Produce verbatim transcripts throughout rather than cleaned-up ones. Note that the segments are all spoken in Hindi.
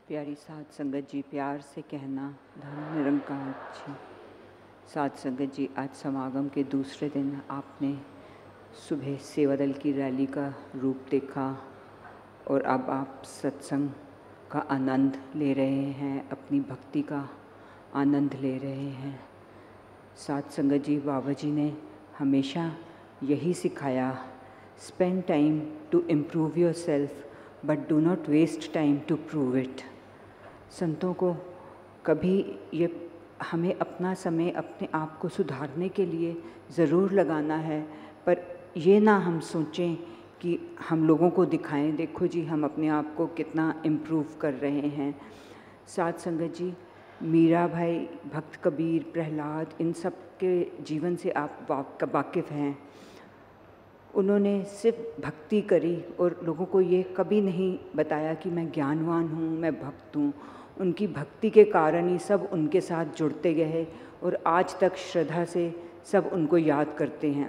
प्यारी साध संगत जी, प्यार से कहना धन निरंकार जी। साध संगत जी, आज समागम के दूसरे दिन आपने सुबह सेवा दल की रैली का रूप देखा और अब आप सत्संग का आनंद ले रहे हैं, अपनी भक्ति का आनंद ले रहे हैं। साध संगत जी, बाबा जी ने हमेशा यही सिखाया, spend time to improve yourself but do not waste time to prove it. संतों को कभी ये हमें अपना समय अपने आप को सुधारने के लिए ज़रूर लगाना है, पर ये ना हम सोचें कि हम लोगों को दिखाएं, देखो जी हम अपने आप को कितना इम्प्रूव कर रहे हैं। साध संगत जी, मीरा भाई, भक्त कबीर, प्रहलाद, इन सब के जीवन से आप वाकिफ़ हैं। उन्होंने सिर्फ भक्ति करी और लोगों को ये कभी नहीं बताया कि मैं ज्ञानवान हूँ, मैं भक्त हूँ। उनकी भक्ति के कारण ही सब उनके साथ जुड़ते गए और आज तक श्रद्धा से सब उनको याद करते हैं।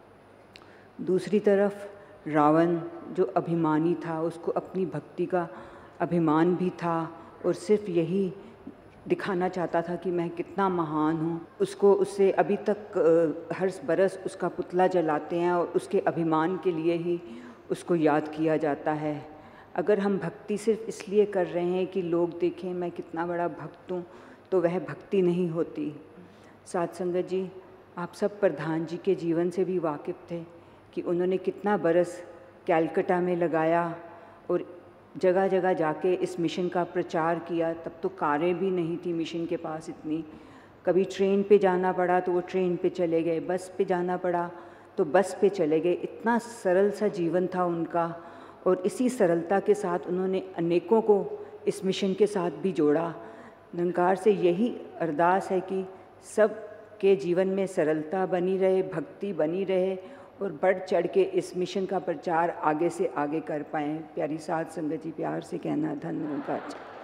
दूसरी तरफ रावण जो अभिमानी था, उसको अपनी भक्ति का अभिमान भी था और सिर्फ यही दिखाना चाहता था कि मैं कितना महान हूँ। उसको उससे अभी तक हर बरस उसका पुतला जलाते हैं और उसके अभिमान के लिए ही उसको याद किया जाता है। अगर हम भक्ति सिर्फ इसलिए कर रहे हैं कि लोग देखें मैं कितना बड़ा भक्त हूँ, तो वह भक्ति नहीं होती। साध संगत जी, आप सब प्रधान जी के जीवन से भी वाकिफ़ थे कि उन्होंने कितना बरस कैलकाटा में लगाया और जगह जगह जाके इस मिशन का प्रचार किया। तब तो कारें भी नहीं थी मिशन के पास इतनी। कभी ट्रेन पे जाना पड़ा तो वो ट्रेन पे चले गए, बस पे जाना पड़ा तो बस पे चले गए। इतना सरल सा जीवन था उनका और इसी सरलता के साथ उन्होंने अनेकों को इस मिशन के साथ भी जोड़ा। निरंकार से यही अरदास है कि सब के जीवन में सरलता बनी रहे, भक्ति बनी रहे और बढ़ चढ़ के इस मिशन का प्रचार आगे से आगे कर पाएँ। प्यारी साध संगत जी, प्यार से कहना धन निरंकार।